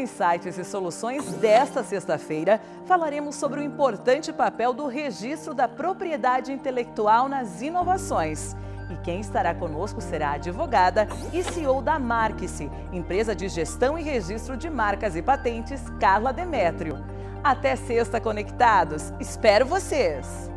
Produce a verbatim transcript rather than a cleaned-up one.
Insights e Soluções desta sexta-feira, falaremos sobre o importante papel do registro da propriedade intelectual nas inovações. E quem estará conosco será a advogada e C E O da Marque-se, empresa de gestão e registro de marcas e patentes, Carla Demétrio. Até sexta, conectados! Espero vocês!